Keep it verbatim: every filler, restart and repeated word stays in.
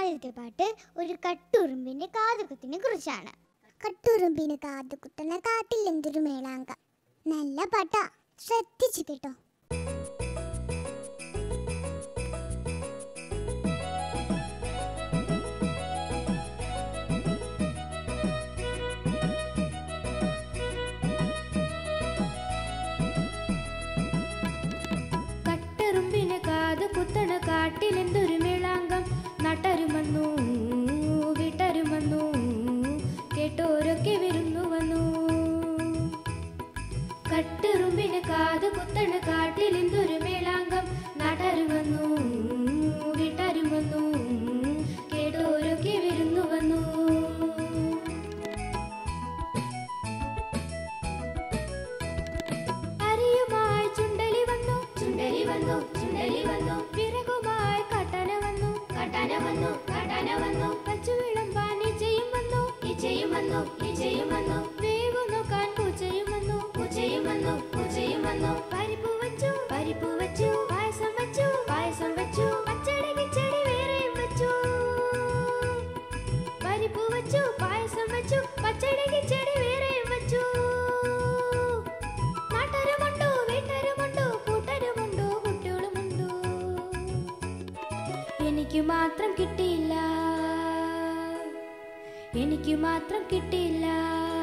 ആദ്യത്തെ പാട്ട് ഒരു കട്ടുറുമ്പിന്റെ കാതുകുത്തിനെ കുറിച്ചാണ്. കട്ടുറുമ്പിന് കാതുകുത്തുന്ന കാട്ടിൽ എന്തൊരു മേളാങ്കം. നല്ല പാട്ടാ, ശ്രദ്ധിച്ചു കേട്ടോ. കട്ടുറുമ്പിന് കാതുകുത്തണ കാട്ടിലെന്തൊരു മേളാങ്കം. നട്ടരും വന്നു, വീട്ടരും വന്നു, കേട്ടോരൊക്കെ വിരുന്നു വന്നു. കട്ടുറുമ്പിന് കാതുകുത്തണ കാട്ടിലെന്തൊരു മേളാങ്കം. നട്ടരും വന്നു, വീട്ടരും വന്നു, കേട്ടോരൊക്കെ വിരുന്നു വന്നു. അരിയുമായി ചുണ്ടലി വന്നു, ചുണ്ടലി വന്നു, ചുണ്ടലി വന്നു. വിറകുമായി കാട്ടാന വന്നു, കാട്ടാന വന്നു, കാട്ടാന വന്നു. പച്ചു വിളമ്പാൻ ഈച്ചയും വന്നു, ഈച്ചയും വന്നു, ഈച്ചയും വന്നു. വേവു നോക്കാൻ പൂച്ചയും വന്നു, പൂച്ചയും വന്നു, പൂച്ചയും വന്നു. പരിപ്പ് വച്ചു, പരിപ്പ് വച്ചു, പായസം വച്ചു, പായസം വച്ചു. പച്ചടി കിച്ചടി വേറെയും വച്ചു. പരിപ്പ് വച്ചു, പായസം വച്ചു, പച്ചടി കിച്ചടി വേറെയും വച്ചു. നാട്ടരുമുണ്ടോ, വീട്ടരുമുണ്ടോ, കൂട്ടരുമുണ്ടോ, കുട്ടികളുമുണ്ടോ. എനിക്ക് മാത്രം കിട്ടിയില്ല, എനിക്ക് മാത്രം കിട്ടിയില്ല.